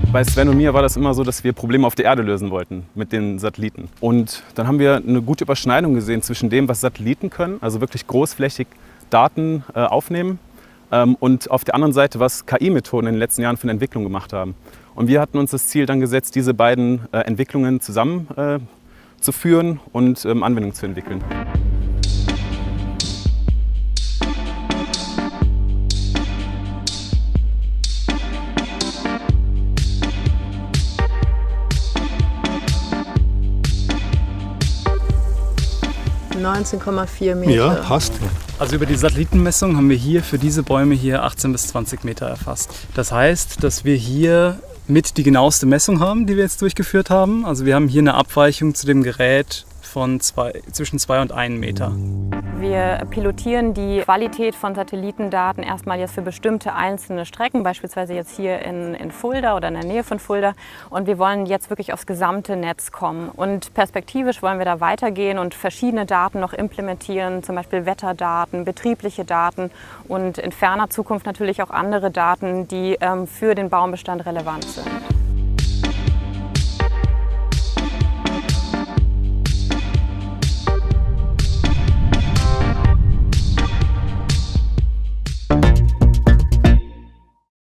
Bei Sven und mir war das immer so, dass wir Probleme auf der Erde lösen wollten mit den Satelliten. Und dann haben wir eine gute Überschneidung gesehen zwischen dem, was Satelliten können, also wirklich großflächig Daten aufnehmen, und auf der anderen Seite, was KI-Methoden in den letzten Jahren für eine Entwicklung gemacht haben. Und wir hatten uns das Ziel dann gesetzt, diese beiden Entwicklungen zusammen zu führen und Anwendungen zu entwickeln. ...19,4 Meter. Ja, passt. Also über die Satellitenmessung haben wir hier für diese Bäume hier 18 bis 20 Meter erfasst. Das heißt, dass wir hier mit die genaueste Messung haben, die wir jetzt durchgeführt haben. Also wir haben hier eine Abweichung zu dem Gerät von zwischen 2 und 1 Meter. Wir pilotieren die Qualität von Satellitendaten erstmal jetzt für bestimmte einzelne Strecken, beispielsweise jetzt hier in Fulda oder in der Nähe von Fulda. Und wir wollen jetzt wirklich aufs gesamte Netz kommen. Und perspektivisch wollen wir da weitergehen und verschiedene Daten noch implementieren, zum Beispiel Wetterdaten, betriebliche Daten und in ferner Zukunft natürlich auch andere Daten, die für den Baumbestand relevant sind.